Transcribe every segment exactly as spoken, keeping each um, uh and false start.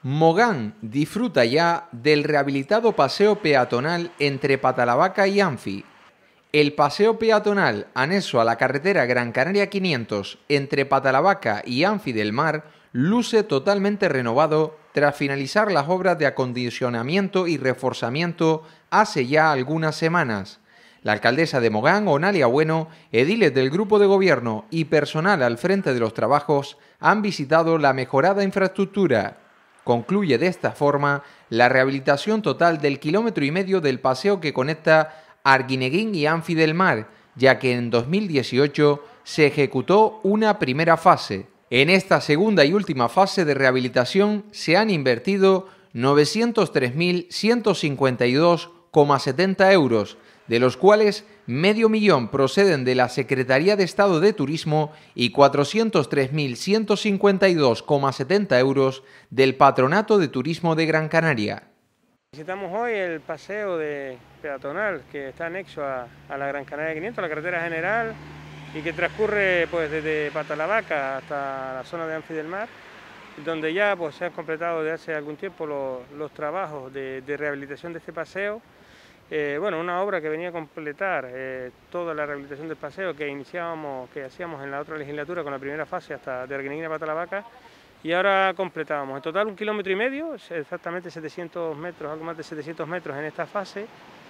Mogán disfruta ya del rehabilitado paseo peatonal entre Patalavaca y Anfi. El paseo peatonal anexo a la carretera Gran Canaria quinientos entre Patalavaca y Anfi del Mar luce totalmente renovado tras finalizar las obras de acondicionamiento y reforzamiento hace ya algunas semanas. La alcaldesa de Mogán, Onalia Bueno, ediles del grupo de gobierno y personal al frente de los trabajos han visitado la mejorada infraestructura. Concluye de esta forma la rehabilitación total del kilómetro y medio del paseo que conecta Arguineguín y Anfi del Mar, ya que en dos mil dieciocho se ejecutó una primera fase. En esta segunda y última fase de rehabilitación se han invertido novecientos tres mil ciento cincuenta y dos coma setenta euros, de los cuales medio millón proceden de la Secretaría de Estado de Turismo y cuatrocientos tres mil ciento cincuenta y dos coma setenta euros del Patronato de Turismo de Gran Canaria. Visitamos hoy el paseo de peatonal que está anexo a, a la Gran Canaria quinientos, la carretera general, y que transcurre pues desde Patalavaca hasta la zona de Anfi del Mar, donde ya pues, se han completado desde hace algún tiempo los, los trabajos de, de rehabilitación de este paseo. Eh, bueno, una obra que venía a completar eh, toda la rehabilitación del paseo que iniciábamos, que hacíamos en la otra legislatura con la primera fase hasta de Arguineguín a Patalavaca, y ahora completábamos. En total un kilómetro y medio, exactamente setecientos metros, algo más de setecientos metros en esta fase,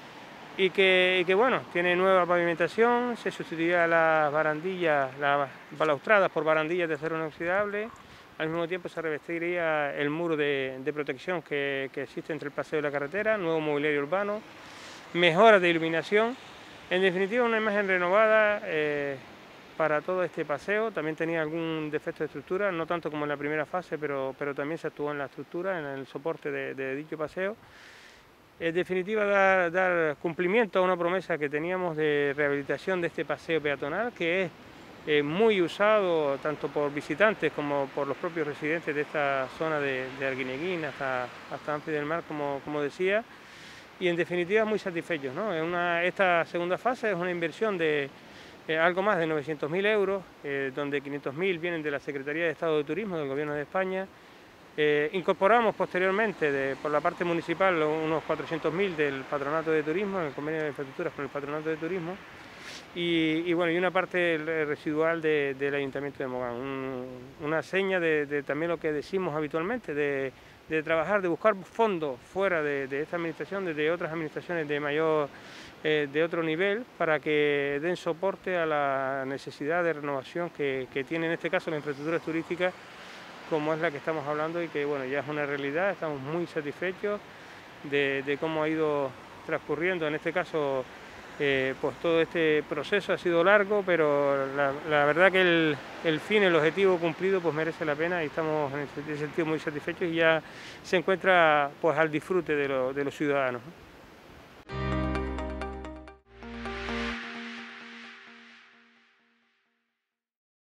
y que, y que bueno, tiene nueva pavimentación, se sustituirá las barandillas, las balaustradas por barandillas de acero inoxidable. Al mismo tiempo se revestiría el muro de, de protección que, que existe entre el paseo y la carretera, nuevo mobiliario urbano, mejoras de iluminación, en definitiva una imagen renovada eh, para todo este paseo. También tenía algún defecto de estructura, no tanto como en la primera fase, pero, pero también se actuó en la estructura, en el soporte de, de dicho paseo. En definitiva, dar, dar cumplimiento a una promesa que teníamos de rehabilitación de este paseo peatonal, que es eh, muy usado tanto por visitantes como por los propios residentes de esta zona de, de Arguineguín hasta, hasta Anfi del Mar, como, como decía. Y en definitiva muy satisfechos, ¿no? En una, esta segunda fase es una inversión de eh, algo más de novecientos mil euros, eh, donde quinientos mil vienen de la Secretaría de Estado de Turismo del Gobierno de España. Eh, incorporamos posteriormente de, por la parte municipal unos cuatrocientos mil del Patronato de Turismo, en el convenio de infraestructuras con el Patronato de Turismo, y, y, bueno, y una parte residual de, del Ayuntamiento de Mogán. Un, una seña de, de también lo que decimos habitualmente, de de trabajar, de buscar fondos fuera de, de esta administración, de otras administraciones de mayor, eh, de otro nivel, para que den soporte a la necesidad de renovación que, que tiene en este caso la infraestructura turística, como es la que estamos hablando y que bueno, ya es una realidad. Estamos muy satisfechos de, de cómo ha ido transcurriendo, en este caso, Eh, pues todo este proceso ha sido largo, pero la, la verdad que el, el fin, el objetivo cumplido, pues merece la pena y estamos en ese sentido muy satisfechos y ya se encuentra pues al disfrute de, lo, de los ciudadanos.